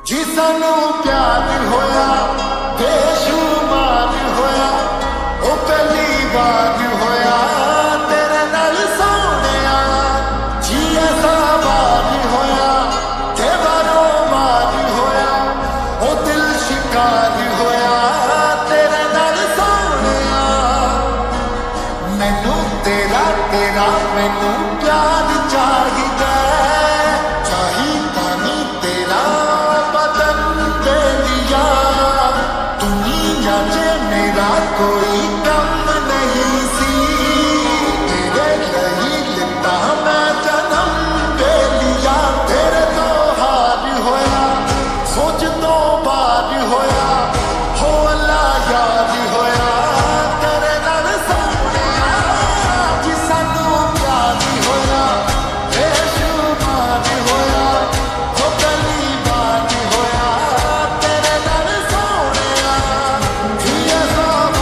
जी सानू प्यार होया बेशुमार होया ओ पहली बार होया तेरे नाल सोहणिया जी ऐसा बार होया ते बारों बार होया ओ दिल शिकार होया तेरे नाल सोहणिया मैनू तेरा तेरा मैनू प्यार चाहिदा कोई कम नहीं सी तेरे लिए लेता मैं जन्म दे लिया तेरे तो हार होया सोच तो बार होया हो अल्लाह याद होया तेरे नाल सोहणिया जी सानू प्यार होया बेशुमार होया हो पहली बार होया तेरे नाल सोहणिया जी ऐसा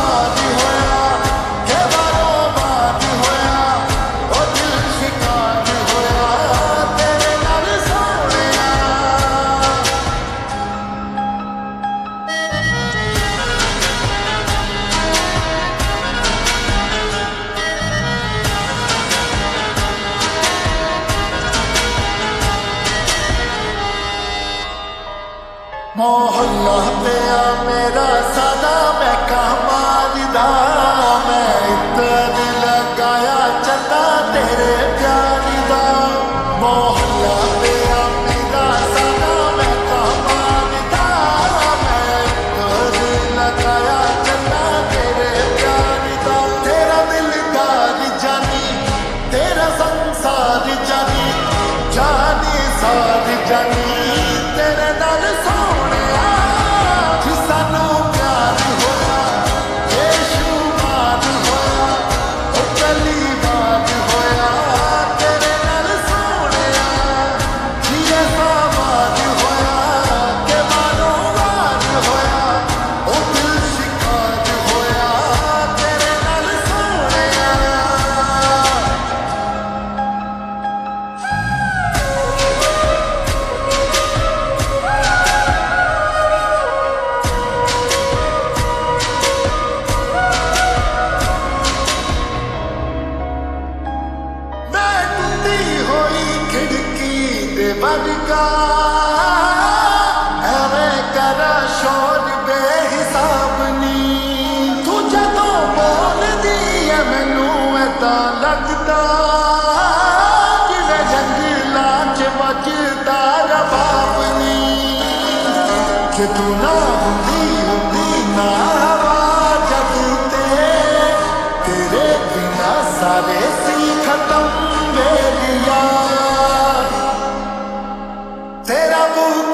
मोहल्ला पिया मेरा सदा मैं कमालदा मैं इतर लगाया चला तेरे प्यार दा मोहल्ला पिया मेरा सदा मैं कमालदा मैं इतर लगाया चला तेरे प्यार दा तेरा दिलदार जानी तेरा संसार जानी जानी सार जानी तेरे नाल बदका एवें करा शोर बेहिसाब नी तू जदों बोलदी है मैनू ऐदां लगदा जिवें जंगलां च बजदा रबाब नी कि तू ना हुंदी ना हवा जग तेरे बिना सारे सी खत्म वेलिया तेरा